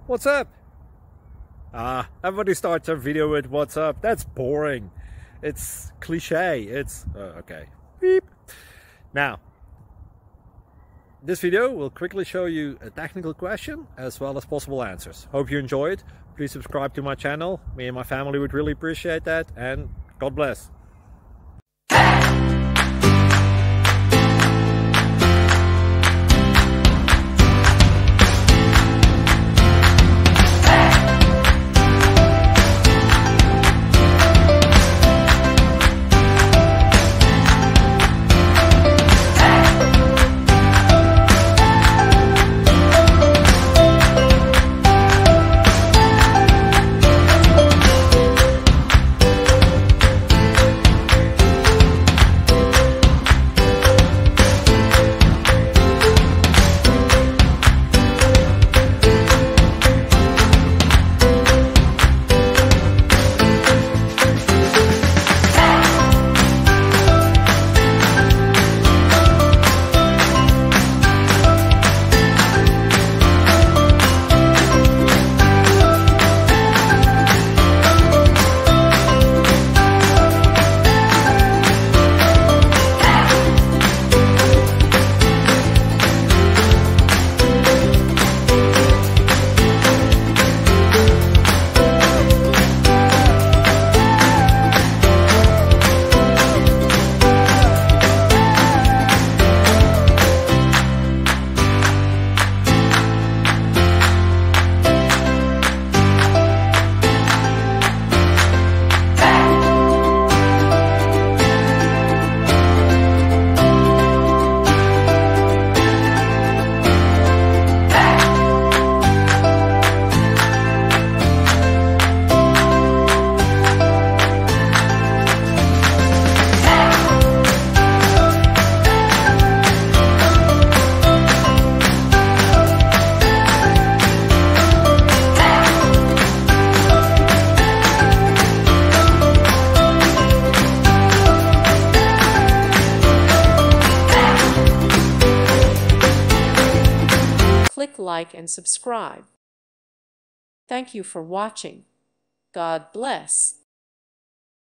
What's up? Everybody starts their video with what's up. That's boring. It's cliche. It's okay. Beep. Now, this video will quickly show you a technical question as well as possible answers. Hope you enjoyed. Please subscribe to my channel. Me and my family would really appreciate that, and God bless. Click like and subscribe. Thank you for watching. God bless.